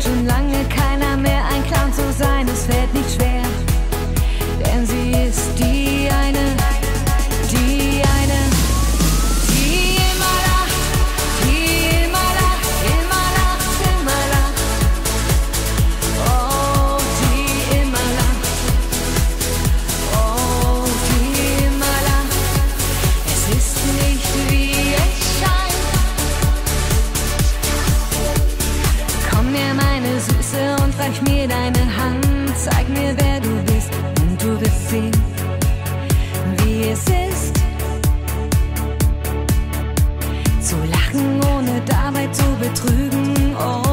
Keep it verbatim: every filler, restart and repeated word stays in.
schon lange keiner mehr ein Clown zu sein, es fällt nicht schwer, denn sie ist die eine, die eine, die immer lacht, die immer lacht, immer lacht, immer lacht. Oh, die immer lacht, oh, die immer lacht. Es ist nicht wie es scheint. Komm mir, meine Süße, und reich mir deine Hand. Zeig mir, wer du bist, und du wirst sehen, wie es ist, zu lachen, ohne dabei zu betrügen. Oh,